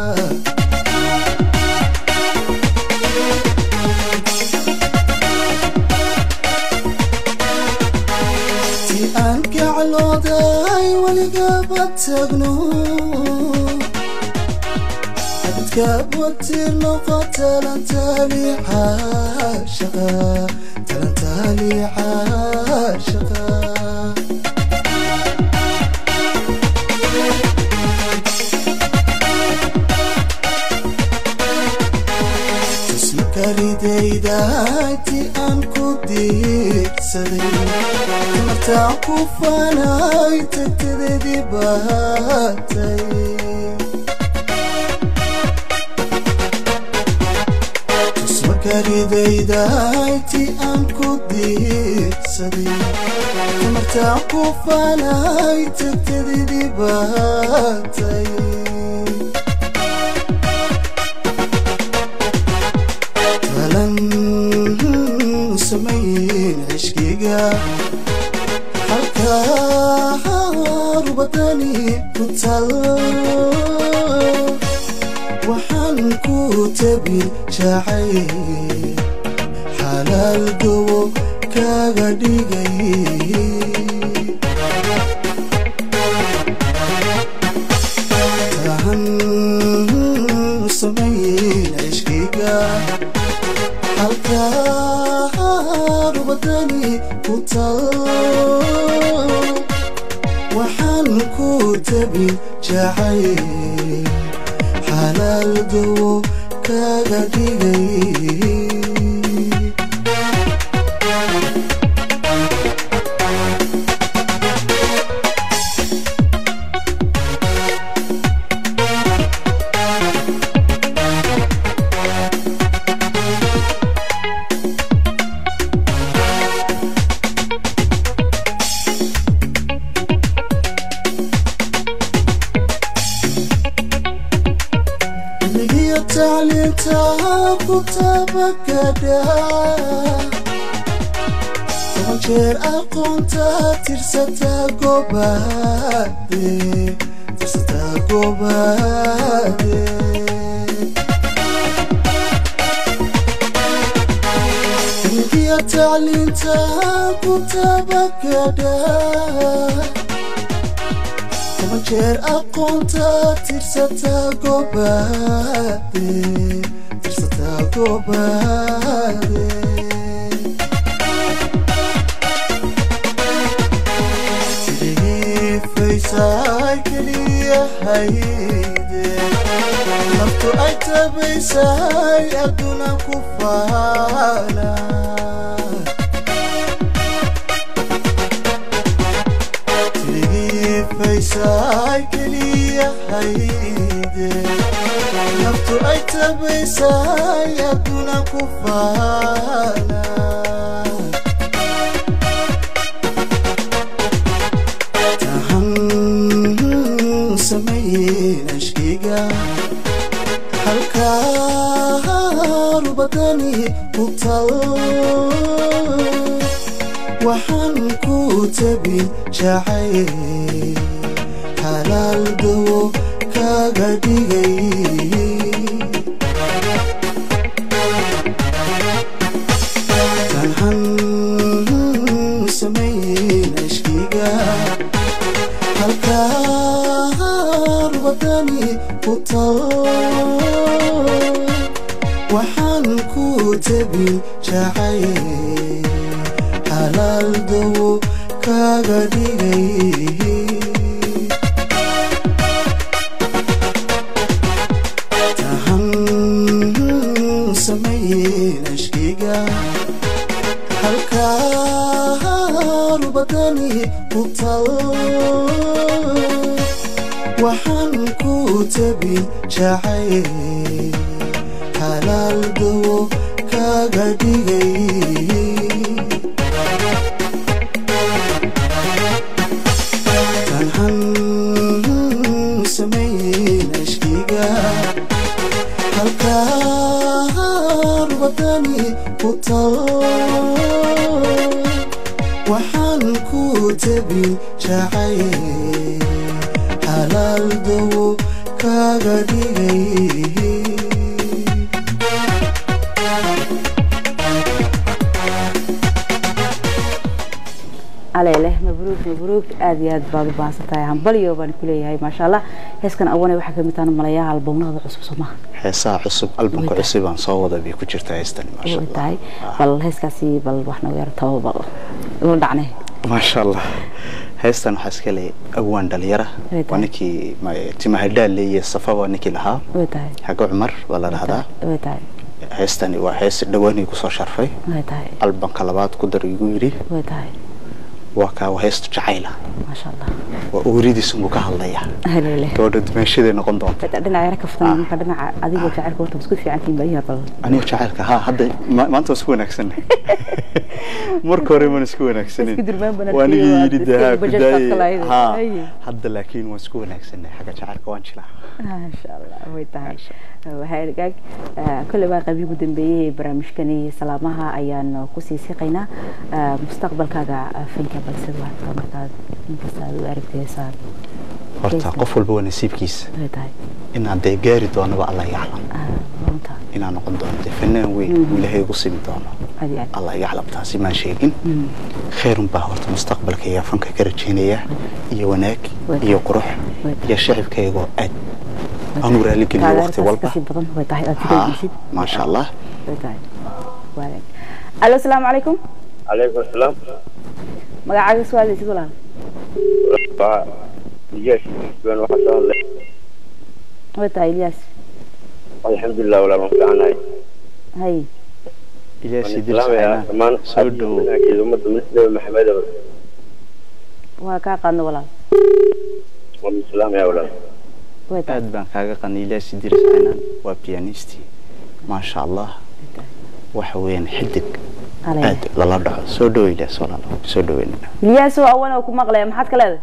تي أنك على داي ولقابت تغنو كبتير نقطة لنتالي عاشقا تالي عاشقا تسمك ريدي دايتي أنكو ديك سدي تمتعكو فاناي تكتدي باتي كريدي دايتي أنكو ديك سدي مرتاعكو فالاي تكتدي باتي فلن سمين عشقيقا حركا ربطاني كتل وحنكو تبي شاعي حلال جو كاغديغي تهن سمين عشقيقا حلقا ربطاني كتل وحنكو تبي شاعي حلال جو كاغديغي تغير أقونتا ترستا قبادي ترستا قبادي تنقي تعلين تاقوتا بكدا تغير أقونتا ترستا قبادي ترستا قبادي سايكلي هيدي نفتو أيتبي ساي أدونا كفانا ay keliya hayde naftu ay tabaysay aduna ku faana tahan samayn ashkiga halkaa rubadani ku tal waxaan ku tabin jacay halaal dawo kaga dhigay tanhan samayn ashkiga halkaa rubadani ku tal waxaan ku tabin jacay halaal dawo kaga dhigay tahan samayn ashkiga halkaa rubadani ku tal waxaan ku tabin jacay halaal dawo kaga dhigay samayn ashkiga halkaa rubadani ku tal waxaan ku tabin jacay halaal dawo kaga dhigay عليه مبروك مبروك أديات بعض باسطة عم بليو بنقولي هاي ما شاء الله هسكن أولا وحكي متان ملايا البوم هذا عصب سما حسا عصب البوم عصب عن صوّد أبي كجرت هستني ما شاء الله تاي بل هسكاسي بل وحنا وير تو بل ودعناه ما شاء الله هستن حسكلي أوان دليرة ونكي ما تمهدا لي الصفا ونكي لها حق عمر ولا هذا هستني وحس دواني كسر شرفي البوم كلابات قدر يجوري وكا وهست جعيلة ما شاء الله وأريد اسمه كهالله هلا كودد ماشي ذي نقول دون بدنا عيرك فتن بدنا عادي جعلك ورت مسكوت في عتيم بريها بل أنا جعلك ها هذا ما أنت مسكون أحسن مركوري من مسكون أحسن وأنا يريد كداي ها هذا لكن مسكون أحسن حاجة جعلك وانشلا ما شاء الله ويتعال وهاي رجاج كل ما قبل بدن بيه برامجكني سلامها أيان قصي سقينا مستقبل كذا فينك بالسدوات كمرتاد إنك عرفتي صار horta qof walba waa nasiibkiisa inaan dee gaari doono ba Allah yaclam inaan noqon doono dee fanaan weyn ilaahay ugu simi doono Allah yaclam taasi ma sheegin khayrun baa horta mustaqbalkayga fanka ka rajaynaya iyo wanaag iyo qurux iyo shacabkayga aad aanu raali geliyo waqti walba ma sha Allah Allo assalamu alaykum alaykum assalam magacaaga su'aal is walaal إلياس بن وحسن وتا إلياس الحمد لله ولا منفعنا هاي إلياس يدرس عنا كمان سودو أكيد أمد مثل محمد وكا قن ولا والسلام يا ولد وتا أدبان كاغا قن إلياس يدرس عنا وبيانيستي ما شاء الله وحوين حدك أد لا دعو سودو إلياس ولا سودو إلياس أولا وكم مغلى ما حد كله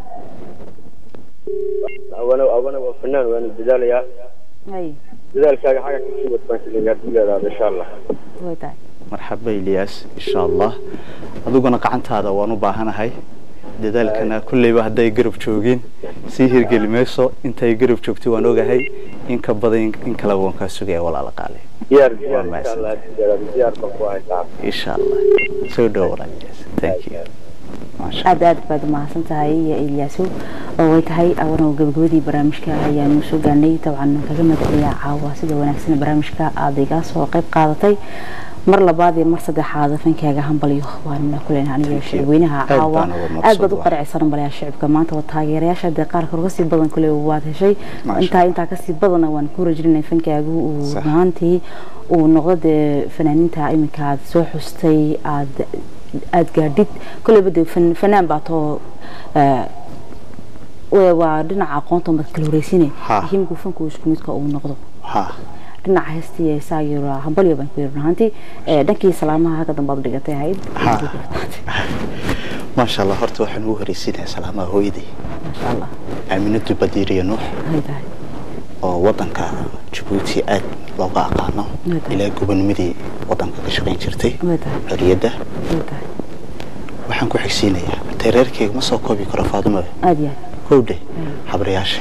أولا وفنان وأنا بدال يا هاي بدال كذا حاجة كذي بتمثل هذا إن شاء الله ويتاي مرحبا إلياس إن شاء الله أدوقنا قعنت هذا وأنا باهنا هاي لذلك أنا كل واحد يقرب شوقين سيهر قلميسو أنت يقرب شوقتي وأنا جاهي إنك بدين إنك لو إنك سجى ولا على قالي يا رجال إن شاء الله زيارة بقوة إن شاء الله سودو ولا إلياس thank you أداد بعد ما سنتهاي إلياسو ويتهاي أولا وجبجودي برامجك يعني مسوق عني طبعا كلمة إلى عواسد ونفسنا برامجك أضيقاس وقيب قاضتي مر لبعض مرصد حاضر فين كجا هم بليو وأنا كلنا يعني وينها عوا أدبد قرع صرنا بلي الشعب كمان توتاجر يا شد قارك رقصي بدن كل وقت شيء أنت كسي بدن ونكون رجلنا فين كجا وهانتي ونقد فنانين تاعي كاد سوحستي أد قاعدت كل بدو فنان بعطوا وعندنا عقونته متكلوريسينه هي مكوفن كوشكميت كأو ها دنا هستي سايرة هنبلي بنكوير هانتي دكي سلامة هكذا بعض دقتي هاي ما شاء الله هرت وحن وهريسينه سلامة هويدي ما شاء الله أمينة بديرية نوح هيدا وطنك جبوتي أد لوقا قانا إلى جبن مدي وطنك كشغين شرتي ريادة waxaan ku xigsiinayaa tareerkayga ma soo koobi karo Faadimo aadiya howde habriyaashi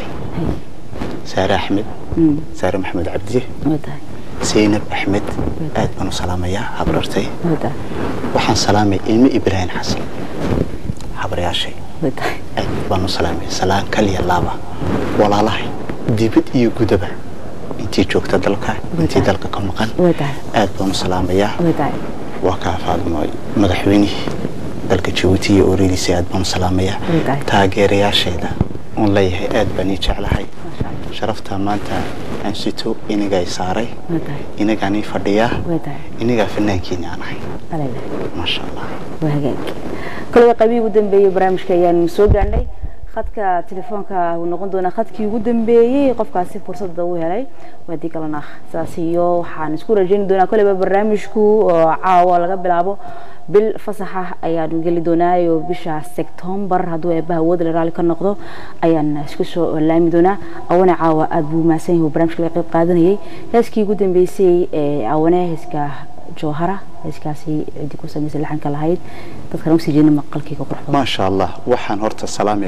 Saare Ahmed Saare Maxamed Cabdi Zainab Ahmed aad baan u salaamayaa habrartay waxaan salaamay ilmi Ibrahim Xasan habriyaashi aad baan u salaamay salaan kaliya laaba walaalahay dibad iyo gudaba intii joogta dalka intii dalka ka maqan aad baan u salaamayaa waa ka Faadimo madaxweynaha dalka Djibouti oo reelisay aad baan salaamaya taageerayaashayda oo leeyahay aad baan i jeclahay sharafta maanta aan sito inaga ay saaray inaga ani fadhiya inaga fanaankiina aan ahay ma sha Allah wahagaag kale qabiy ugu dambeeyay barnaamijka ayaan soo gaarnay khadka telefoonka uu noqon doona khadkii ugu dambeeyay qofkaasi fursad uu helay wadii kalena saasiyo waxaan isku rajayn doonaa kale barnaamijku oo caawa laga bilaabo bil fasaxa ayaan gali doonaayo bisha September haduu ay bahawada raali ka noqdo ayaan isku soo laami doonaa awana caawa aad buu maasan yahay barnaamijka la qayb qaadanayay heeskii ugu dambeysay awana heeska joohara heeskaasi cidi ku sameysay laxanka lahayd dadka noo sijeena maqalkiga qurxoon ma sha Allah waxaan horta salaamay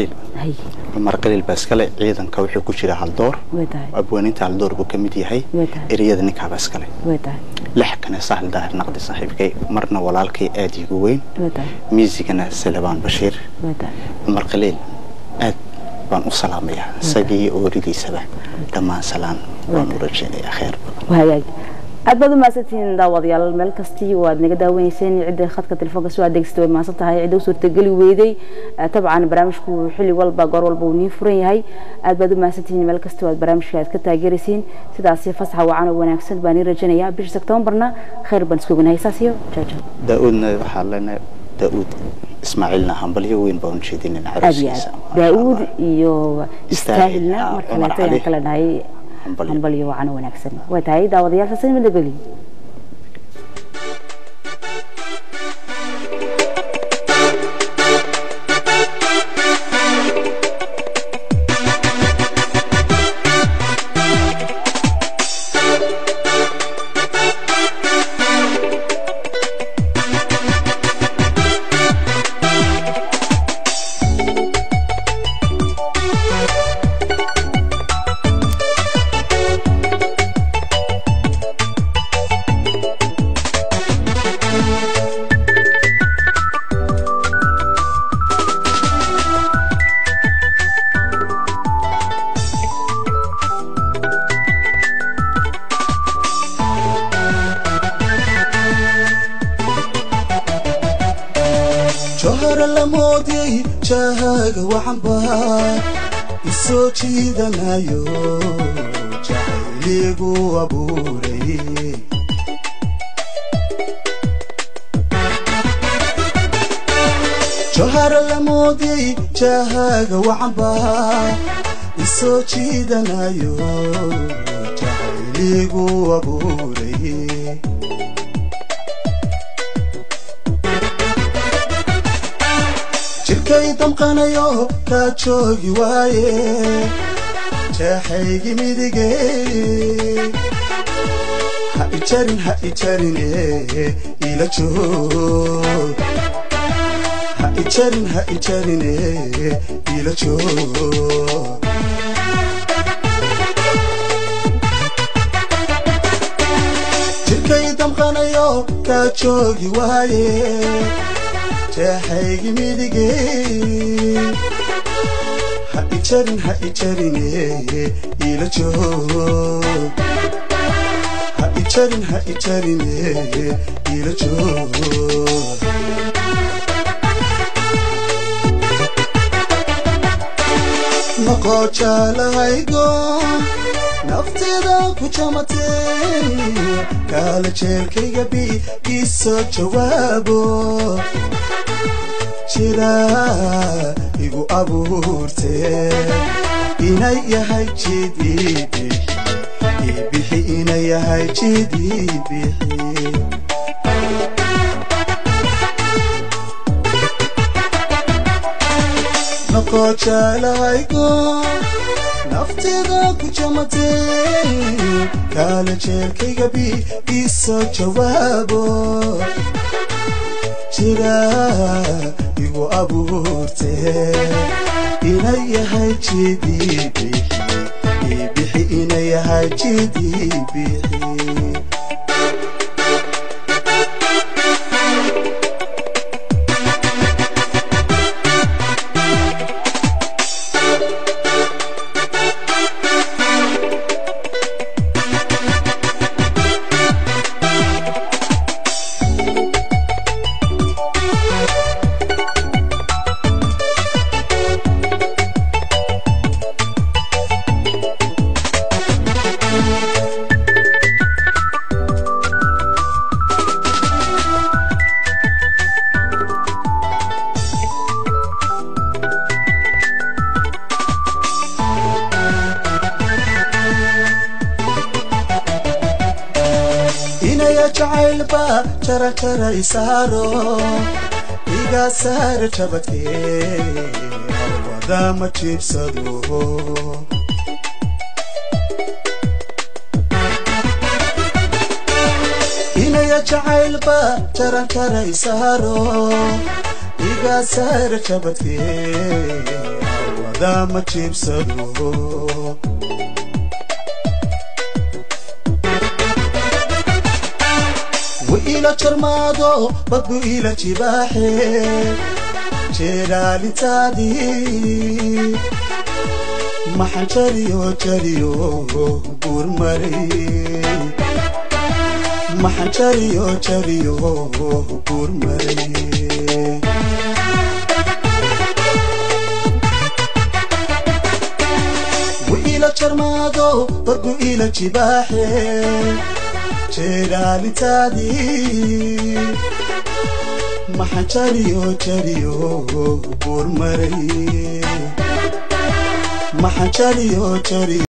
Umar Qaliil baskale ciidanka wuxuu ku jira hal door abwaaninta hal door buu kamid yahay eriyada ninka baskale لحكنا سهل داهر نقدي صاحبكي مرنا ولالكي آدي قوين ميزيكنا سلبان بشير عمر قليل آد بان أسلامية ساقي أوريدي سبع دمان سلام بان ورجيني أخير وهاي أدبا ما ستين داوض يالا الملكستي واد نقا داوينسين عدة خطكة تلفوق سوا ديكستوي ما سطها هاي عدة وصورة تقلي ويدي طبعا برامجكو حلي والبا قار والبا ونيفرين هاي أدبا ما ستين ملكستي واد برامجكو كتا جيرسين سيداسي فصحة وعانا وناكسن باني رجانيا بيش سكتمبرنا خير بنسكوبنا هاي ساسيو جاجو داودنا وحالنا داود اسماعيلنا همبلي وين بونشيدين نعرس داود يو استاهلنا مركلاتين كلنا هاي همبلي وعنا ونكسر وتعيد وضياف السن من دقلي jiidanayo jacayligu abuuray johar la moodey jahaaga waxba isoo jiidanayo jacayligu abuuray jirkay damqanayo ka joogi waaye jahaygi midigay ha ijarin ila joog ha ijarin ila joog jirkay damqanayo ka joogi waaye jahaygi midigay ha ijarin ila joog ha ijarin ila joog noqojaalahaygo nafteeda ku jamatay kala jeelkayga bi isoo jawaabo jira igu abuurtee inay yahay jid bixi inay yahay jid bixi noqo jaalahaygo naftida ku jamatee kala jeelkayga biiso jawaabo jira igu abuurtee inay yahay jid bixi inay yahay jid bixi jacaylba jara jara isaaro iga saar jabadkee wada ma jiibsado inaya jacaylba jara jara isaaro iga saar jabadkee wada ma jiibsado وإلى جرمادو بدو إلى جباحي جيرالي تادي محن جريو جريو بورمري محن جريو جريو بورمري وإلى جرمادو بدو إلى جباحي جيرالي تادي محن جريو جريو بورمري محن جريو جريو